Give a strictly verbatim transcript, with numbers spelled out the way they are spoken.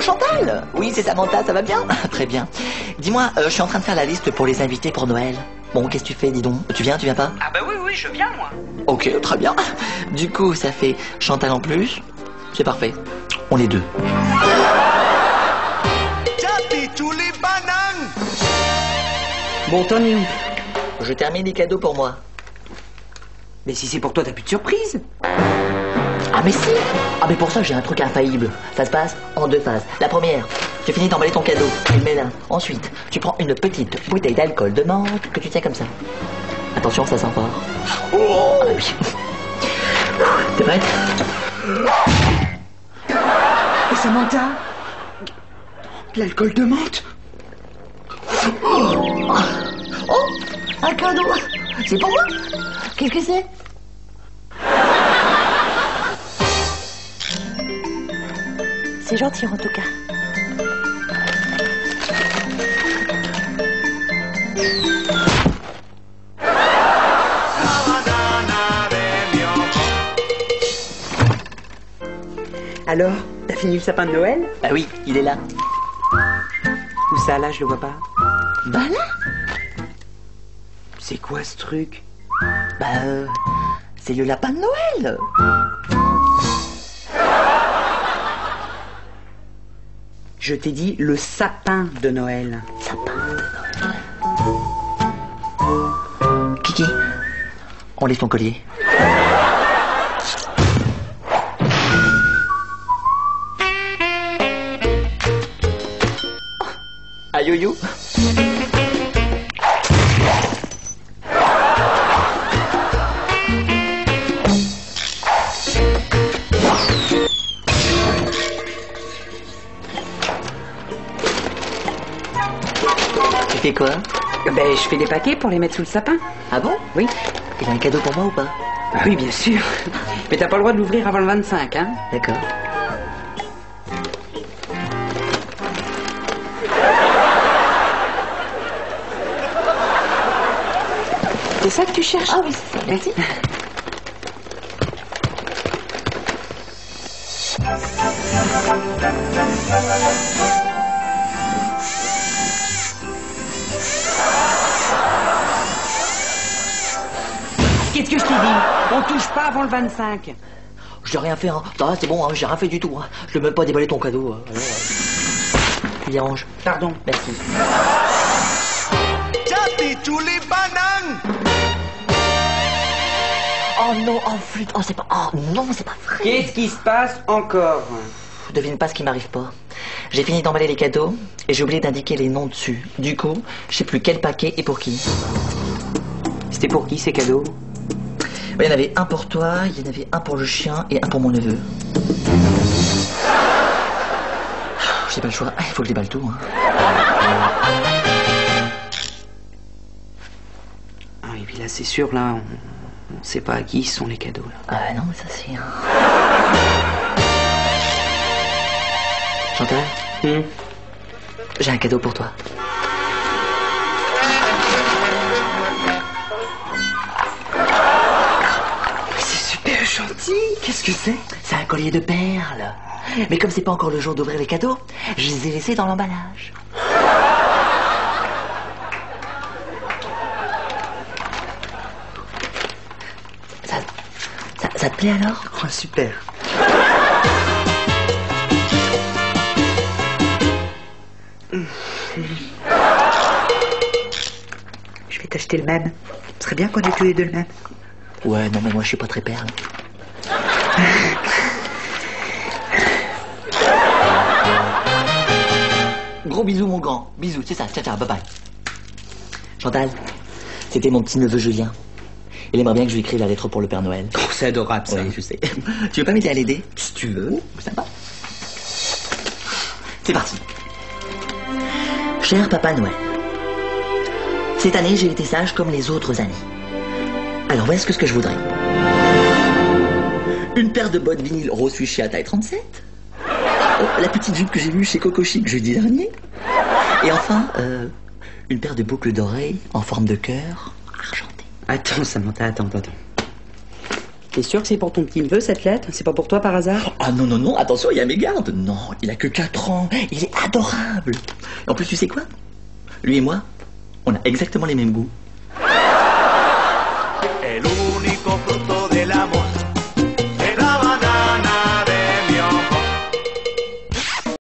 Chantal. Oui, c'est Samantha, ça va bien? Très bien. Dis-moi, euh, je suis en train de faire la liste pour les invités pour Noël. Bon, qu'est-ce que tu fais, dis donc? Tu viens, tu viens pas? Ah bah oui, oui, je viens, moi. Ok, très bien. Du coup, ça fait Chantal en plus. C'est parfait. On est deux. Bon, t'en es où? Je termine les cadeaux pour moi. Mais si c'est pour toi, t'as plus de surprise. Ah mais si. Ah mais pour ça j'ai un truc infaillible. Ça se passe en deux phases. La première, tu finis d'emballer ton cadeau, tu le mets là. Ensuite, tu prends une petite bouteille d'alcool de menthe que tu tiens comme ça. Attention, ça sent fort. Oh ah, oui. T'es prête? Et Samantha? De l'alcool de menthe? Oh, oh, un cadeau. C'est pour moi. Qu'est-ce que c'est? C'est gentil en tout cas. Alors, t'as fini le sapin de Noël? Bah oui, il est là. Où ça, là, je le vois pas? Bah là. C'est quoi ce truc? Bah euh, c'est le lapin de Noël. Je t'ai dit le sapin de Noël. Sapin de Noël. Kiki, on laisse ton collier. Ah yo-yo. Tu fais quoi? Ben, je fais des paquets pour les mettre sous le sapin. Ah bon? Oui. Il a un cadeau pour moi ou pas? Ah oui, bien sûr. Mais t'as pas le droit de l'ouvrir avant le vingt-cinq, hein? D'accord. C'est ça que tu cherches? Ah oui, c'est ça. Merci. Qu'est-ce que je t'ai dit? On touche pas avant le vingt-cinq. J'ai rien fait, hein. Ça va, c'est bon, hein. J'ai rien fait du tout. Hein. Je ne veux même pas déballer ton cadeau. Hein. Alors, euh... Tu déranges. Pardon. Merci. Oh non, oh flûte, oh c'est pas... Oh non, c'est pas vrai. Qu'est-ce qui se passe encore? Je devine pas ce qui m'arrive pas. J'ai fini d'emballer les cadeaux et j'ai oublié d'indiquer les noms dessus. Du coup, je sais plus quel paquet et pour qui. C'était pour qui ces cadeaux? Il y en avait un pour toi, il y en avait un pour le chien et un pour mon neveu. J'ai pas le choix, il faut que je déballe tout. Hein. Ah et puis là c'est sûr, là, on, on sait pas à qui sont les cadeaux. Là. Ah non, mais ça c'est... Hein. Chantal, hmm j'ai un cadeau pour toi. Gentil. Qu'est-ce que c'est? C'est un collier de perles. Mais comme c'est pas encore le jour d'ouvrir les cadeaux, je les ai laissés dans l'emballage. Ça, ça, ça te plaît alors? Oh, super. Je vais t'acheter le même. Ce serait bien qu'on ait tous les deux le même. Ouais, non, mais moi je suis pas très perle. Gros bisous, mon grand. Bisous, c'est ça. Ciao, ciao, bye bye. Chantal, c'était mon petit neveu Julien. Il aimerait bien que je lui écrive la lettre pour le Père Noël. Oh, c'est adorable, ça. Oui, je sais. Tu veux pas m'aider à l'aider? Si tu veux. Oh, sympa. C'est parti. Cher Papa Noël, cette année, j'ai été sage comme les autres années. Alors, voilà ce que, ce que je voudrais. Une paire de bottes vinyle rose fuchsia taille trente-sept. Oh, la petite jupe que j'ai vue chez Coco Chic jeudi dernier. Et enfin, euh, une paire de boucles d'oreilles en forme de cœur argentées. Attends, Samantha, attends, attends. T'es sûr que c'est pour ton petit neveu cette lettre? C'est pas pour toi par hasard? Ah non, non, non, attention, il y a mes gardes. Non, il a que quatre ans. Il est adorable. En plus, tu sais quoi? Lui et moi, on a exactement les mêmes goûts.